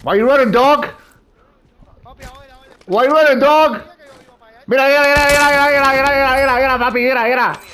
Why you running, dog? Why you running, dog? Mira, mira, mira, mira, mira, mira, mira, mira, mira, mira, papi, mira, mira.